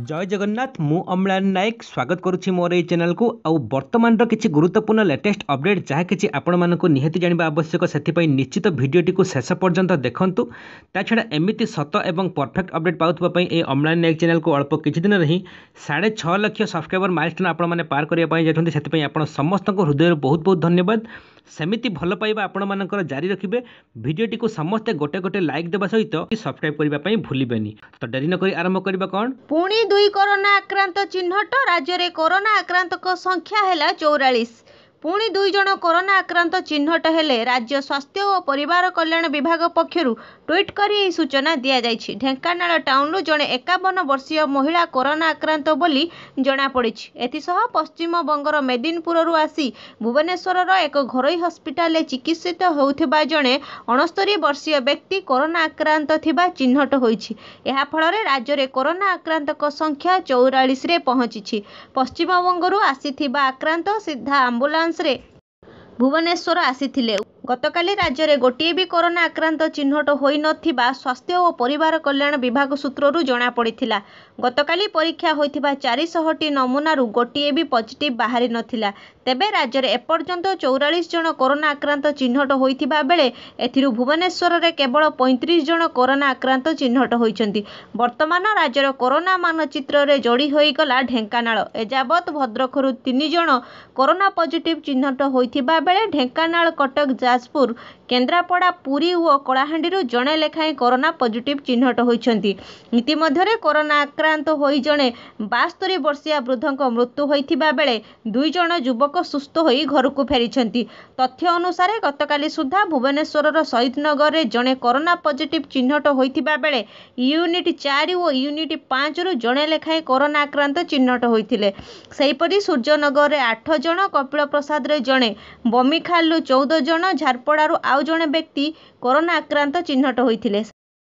जय जगन्नाथ मु अम्लान नायक स्वागत करुच्ची मोर ये चैनल को आउ वर्तमान किसी गुरुत्वपूर्ण लेटेस्ट अपडेट जहाँ कि आपण मानक निहाती जाना आवश्यक से निश्चित भिडटी को शेष पर्यंत देखूँ ता छड़ा एमती सत और परफेक्ट अपडेट पाउथापी ये अम्लान नायक चैनल को अल्प किसी दिन ही 6.5 लाख सब्सक्राइबर माइलस्टोन आपण मैंने पार करने जाते आप समस्त हृदय बहुत बहुत धन्यवाद। सेमिति भल पाइबा आपण मानकर जारी रखिए। भिडटी को समस्ते गोटे गोटे लाइक देवा सहित सब्सक्राइब करने भूलें। तो डेरी नक आरंभ करबा कौन पुणी 2 कोरोना आक्रांत चिन्हट राज्य में कोरोना आक्रांत संख्या है 44। पुणी 2 जन कोरोना आक्रांत चिन्हट हेले राज्य स्वास्थ्य और परिवार कल्याण विभाग पक्षरु ट्वीट करी सूचना दि जाइछि। ढेंकानाल टाउन जड़े 51 वर्षीय महिला कोरोना आक्रांत बोली जनापड़ी। एथिसह पश्चिम बंगर मेदिनीपुर आसी भुवनेश्वर एक घरोई हस्पिटाल चिकित्सित होउथिबा जड़े 69 वर्षीय व्यक्ति कोरोना आक्रांत थिबा चिन्हट होइछि। एहा फଳରେ राज्य कोरोना आक्रांत संख्या 44 रे पहुंची। पश्चिम बंगरू आसीथिबा आक्रांत सीधा आंबुलांस रे भुवनेश्वर आसीथिले। गतकाली राज्य में गोटे भी कोरोना आक्रांत चिन्हट होई नथिबा स्वास्थ्य और परिवार कल्याण विभाग सूत्ररू जना पड़िथिला। गतकाली परीक्षा होइथिबा 400टी नमूनारू गोटे भी पॉजिटिव बाहरी नथिला। तेबे राज्य में एपर्यंत 44 जन कोरोना आक्रांत चिन्हट होइथिबा बेले एथिरू भुवनेश्वर रे केवल 35 जन कोरोना आक्रांत चिन्हट होइचंती। वर्तमान राज्यर कोरोना मानचित्र रे जोड़ी होई गला ढेंकानाल। एजाबत भद्रकरू 3 जन कोरोना पॉजिटिव चिन्हट होइथिबा बेले ढेंकानाल, कटक, जाजपुर, केन्द्रापड़ा, पुरी और कलाहांडी जड़े लेखाएं कोरोना पॉजिटिव चिन्हट होइछंती। इतिमध्यरे कोरोना आक्रांत होई जड़े 72 वर्षीय वृद्धक मृत्यु होइथिबा बेले 2 जन युवक सुस्थ होई घर को फेरिछंती। तथ्य अनुसार गतकाली सुधा भुवनेश्वर शहीद नगर में जड़े कोरोना पॉजिटिव चिन्हट होइथिबा बेले यूनिट 4 और यूनिट 5 रु जड़े लेखाएं कोरोना आक्रांत चिन्हट होइथिले। सेहीपरि सूर्यनगर में 8 जन, कपिल प्रसाद रे जड़े, बमिखालू 14 जन, झारपड़ारू आउ जड़े व्यक्ति कोरोना आक्रांत चिन्हट होइथिले।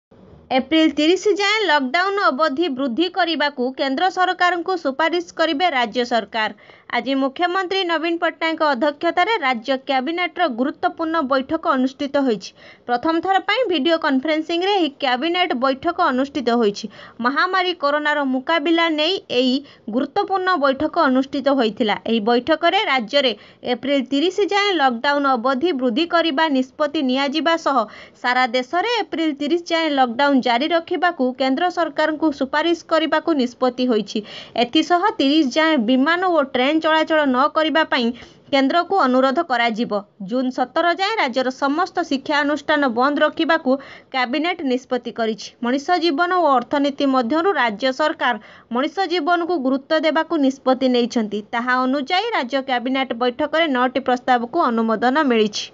एप्रिल 30 जाए लॉकडाउन अवधि वृद्धि करने को केंद्र सरकार को सुपारिश करेंगे राज्य सरकार। आज मुख्यमंत्री नवीन पट्टनायक अध्यक्षतार राज्य कैबिनेटर गुरुत्वपूर्ण बैठक अनुष्ठित होइछि। प्रथम थर पर वीडियो कॉन्फ्रेंसिंग रे कैबिनेट बैठक अनुष्ठित होइछि। महामारी कोरोनार मुकाबिला नहीं एई गुरुत्वपूर्ण बैठक अनुष्ठित होइथिला। एही बैठक रे राज्य रे एप्रिल 30 जाए लॉकडाउन अवधि वृद्धि करने निष्पत्ति नियाजिबा सह सारा देश में एप्रिल 30 जाए लॉकडाउन जारी रखिबाकू केंद्र सरकार को सुपारिश करने निष्पत्ति होइछि। एथिसह 30 जाए विमान और ट्रेन चलाचल न करबा पई केंद्र को अनुरोध करा जिवो। जून 17 जाए राज्यर समस्त शिक्षा अनुष्ठान बंद रखिबाकू कैबिनेट निष्पत्ति करिछि। मनुष जीवन और अर्थनीति मध्यरु राज्य सरकार मनुष जीवन को गुरुत्व देबाकू निष्पत्ति नैछंती। ताहा अनुसार राज्य कैबिनेट बैठक में 9टी प्रस्ताव को अनुमोदन मिलिछि।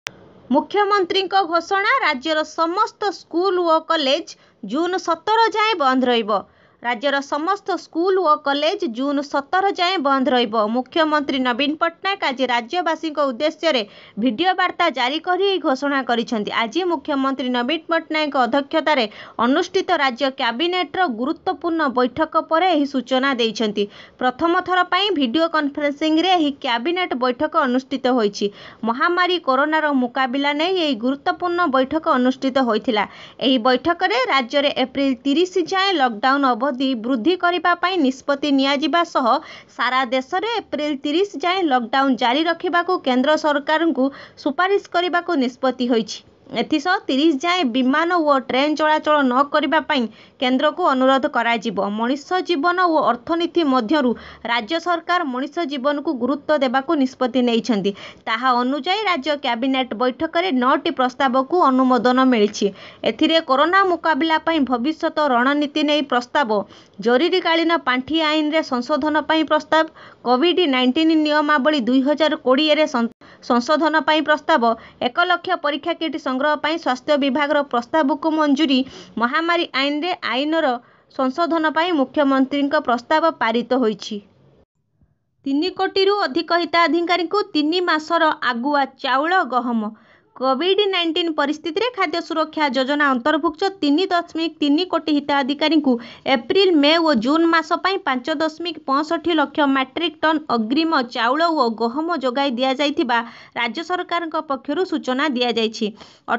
मुख्यमंत्री घोषणा, राज्यर समस्त स्कूल और कॉलेज जून 17 जाए बंद रहिबो। राज्यर समस्त स्कूल और कॉलेज जून 17 जाए बंद रहिबो। मुख्यमंत्री नवीन पट्टनायक आज राज्यवासी उद्देश्य रे वीडियो वार्ता जारी करी घोषणा करिसेंती। आज मुख्यमंत्री नवीन पट्टनायक अध्यक्षतार अनुष्ठित राज्य कैबिनेटर गुरुत्वपूर्ण बैठक पर एही सूचना देइछंती। प्रथम थर पर वीडियो कॉन्फ्रेंसिंग रे एही कैबिनेट बैठक अनुष्ठित होइछि। महामारी कोरोनार मुकाबिला नै एही गुरुत्वपूर्ण बैठक अनुष्ठित होइथिला। एही बैठक रे राज्य रे एप्रिल 30 जाए लॉकडाउन वृद्धि करने निष्पत्ति नियाजिबा सह सारा देश में एप्रिल 30 जाए लॉकडाउन जारी रखिबाकू केंद्र सरकार को सुपारिश करने को निष्पत्ति होइछि। एथिसह 30 जाए विमान और ट्रेन चलाचल न करबा पई केंद्र को अनुरोध करा जिवो। मनुष्य जीवन और अर्थनीति मध्यरु राज्य सरकार मनुष्य जीवन को गुरुत्व देबाकू निष्पत्ति नैछंती। ताहा अनुसार राज्य कैबिनेट बैठक में 9टी प्रस्ताव को अनुमोदन मिलिछि। एथिरे कोरोना मुकाबिला पई भविष्यत रणनीति नै प्रस्ताव, जरूरीकालीन पांठी आईन रे संशोधन पई प्रस्ताव, कोविड-19 नियमावली 2020 रे संशोधन पई प्रस्ताव, 1 लाख परीक्षा किट संग्रह पई स्वास्थ्य विभाग प्रस्ताव को मंजूरी, महामारी आईन रे आईनर संशोधन पई मुख्यमंत्री प्रस्ताव पारित होइछि। 3 कोटी अधिक हिताधिकारी को 3 मासर आगुआ चाउल गहम। कोविड-19 परिस्थिति रे खाद्य सुरक्षा योजना अंतर्भुक्त 3.3 कोटी हिताधिकारी एप्रिल मे और जून मास 5.65 लाख मैट्रिक टन अग्रिम चाउल और गहम जोगाई दिया जाइथिबा राज्य सरकार पक्षरु सूचना दिया जाइछि।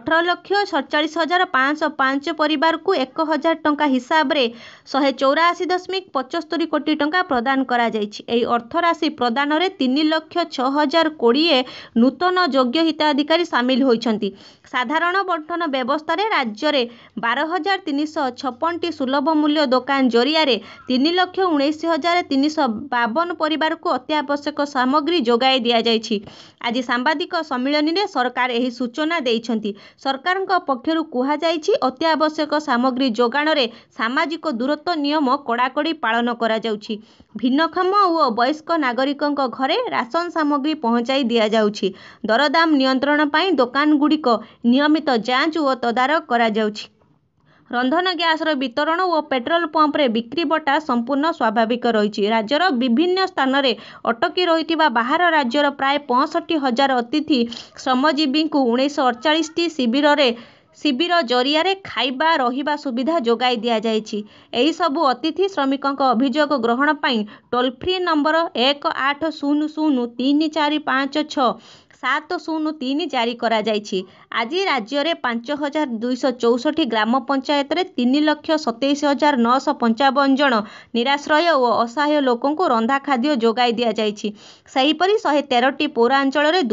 18,47,505 परिवार को 1,000 टंका हिसाब रे 184.75 कोटी टंका प्रदान करा जाइछि। एही अर्थ राशि प्रदान रे 3,06,020 नूतन योग्य हिताधिकारी शामिल होइछन्ति। साधारण बंटन व्यवस्था रे राज्य रे 12,356 सुलभ मूल्य दुकान जरिया रे 3,19,352 परिवार को अत्यावश्यक सामग्री जोगाई दिया जाइछि। आज सांबादिक सम्मेलन में सरकार एही सूचना देइछन्ति। सरकार पक्षरु कुहा जाइछि अत्यावश्यक सामग्री जोगाण रे सामाजिक दूरत्व नियम कड़ाकड़ी पालन करा जाउछि। भिन्नक्षम और वयस्क नागरिकों घरे राशन सामग्री पहुंचाई दिया जाउछि। दरदाम नियंत्रण पाई दुकान गुड़िक नियमित जांच और तदारक करा जाउछि। रंधन गैस वितरण और पेट्रोल पंप रे बिक्री बटा संपूर्ण स्वाभाविक रही। राज्यर विभिन्न स्थान में अटकी रही बाहर राज्यर प्राय 65,000 अतिथि श्रमजीवी को 1948 शिविर जरिया रे खाइबा रहिबा सुविधा जोगाई दिया जाइछि। एही सबु अतिथि श्रमिकों अभियोग ग्रहण पाई टोल फ्री नंबर 180034567003 जारी करा जाइछि। आज राज्य में 5,264 ग्राम पंचायत रे 3,27,955 जन निराश्रय और असहाय लोकों को रंधा खाद्य जोगाई दिया जाइछि। सेहीपरि 113टी पौरांचल रे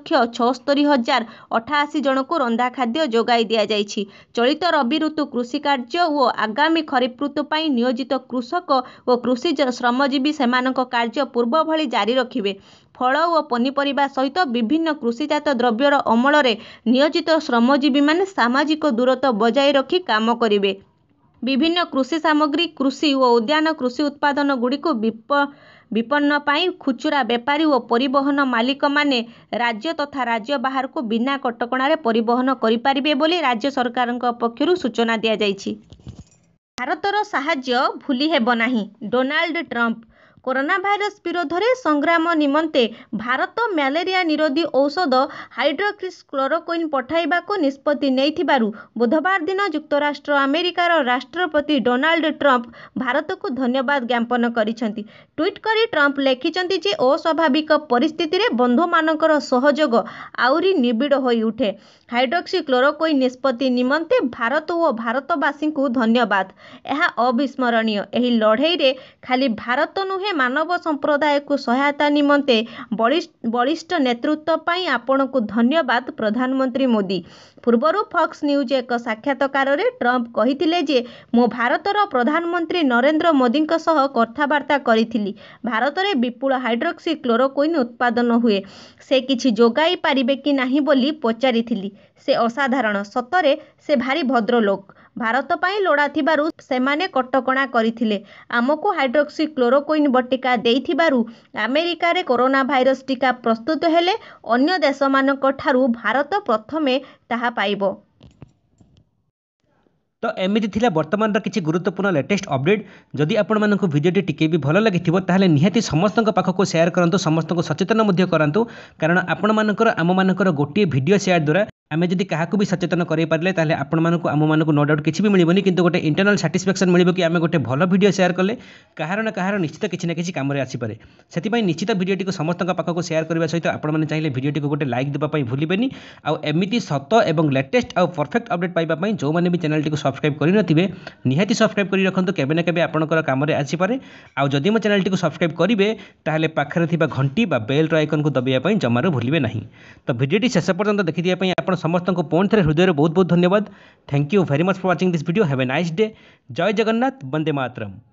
2,76,088 जन को रंधा खाद्य जोगाई दिया जाइछि। चलित रबी ऋतु कृषि कार्य और आगामी खरीफ ऋतु पाई नियोजित कृषक और कृषि श्रमजीवी सेमानक कार्य पूर्व भली जारी रखिबे। फल और पनीपरिबा सहित विभिन्न कृषिजात द्रव्यर अमल रे नियोजित श्रमजीवी माने सामाजिक दूरत्व बजाय रखी काम करिवे। विभिन्न कृषि सामग्री कृषि और उद्यान कृषि उत्पादन गुड़िक विपन्न पाई खुचुरा बेपारी और परिवहन मालिक माने राज्य तथा राज्य बाहर को बिना कटकणारे परिवहन करिपारिबे बोली राज्य सरकार पक्षरु सूचना दिया जाइछि। भारतर साहाय्य भूली हेब नाही। डोनाल्ड ट्रंप कोरोना भाइरस विरोध में संग्राम निमंते भारत मलेरिया निरोधी औषध हाइड्रोक्सीक्लोरोक्विन पठाइबा को निष्पत्ति नैथिबारु बुधवार दिन युक्तराष्ट्र अमेरिकार राष्ट्रपति डोनाल्ड ट्रंप भारत को धन्यवाद ज्ञापन करिसेंति। ट्वीट करी ट्रंप लेखिसेंति जे अस्वाभाविक परिस्थिति रे बंधु मानकर सहयोग आउरी निबिड़ होई उठे। हाइड्रोक्सीक्लोरोक्विन निष्पत्ति निमंते भारत और भारतवासी को धन्यवाद। यह अविस्मरणीय। एही लड़ाई रे खाली भारत नुहे मानव संप्रदाय को सहायता निमंते बलिष्ठ नेतृत्व पाई आपण को धन्यवाद प्रधानमंत्री मोदी। पूर्वर फॉक्स न्यूज एक साक्षात्कार रे ट्रंप कहिथिले जे मो भारतर प्रधानमंत्री नरेंद्र मोदी सह कथावार्ता करिथिली। भारत रे विपुल हाइड्रोक्सीक्लोरोक्विन उत्पादन हुए। से किछि जोगाई पारिबे कि नाही बोली पचारिथिली। से असाधारण सतरे से भारी भद्र लोक। भारत पाई लोड़ा थिबारु सेमाने कटकणा करिथिले। आमको हाइड्रोक्सीक्लोरोक्विन बटिका देइथिबारु अमेरिका रे कोरोना भाइरस टीका प्रस्तुत हेले अन्य देशमानक ठारु भारत प्रथमे ताहा पाइबो। तो एमिति थिला वर्तमान किसी गुरुत्वपूर्ण लेटेस्ट अपडेट। जदि आपण मानक भिडियोटी टिके भी भल लगिथिबो ताहले निहाती समस्तक पाखको शेयर करंतु, समस्तक सचेतन मध्य करंतु। कारण आपण मानकर आम मानकर गोटे भिडियो शेयर द्वारा आमे जदि काहाकू भी सचेतन करें पारे ताहले आपण मानक आम मानक नो डाउट किसी भी मिलबनी, किंतु गोटे इंटरनल सैटिस्फैक्शन मिलिबो कि आमे गोटे भल भिडियो शेयर कले कहार ना कहार निश्चित किसी ना किसी काम रे आसी पारे। सेति निश्चित भिडियोटी को समस्तक पाखको शेयर करबा सहित आपण माने चाहिले भिडियोटी को गोटे लाइक देबा पई भूलिबेनी। आ एमिति सत एवं लेटेस्ट आ परफेक्ट अपडेट पाइबा पई जो माने भी चैनल को सब्सक्राइब करि नथिबे निहाती सब्सक्राइब करि रखंतु। केबे ना केबे आपणकर काम रे आसी पारे। आ जदि मो चैनल को सब्सक्राइब करिवे ताहले पाखरे थिबा घंटी बा बेल रो आइकन को दबाइया पई जमारो भूलिबे नाही। तो भिडियोटी शेष पर्यंत देखि दिया पई आपण समस्तक पुणी थे हृदय बहुत बहुत धन्यवाद। Thank you very much for watching this video. Have a nice day. जय जगन्नाथ। वंदे मातरम।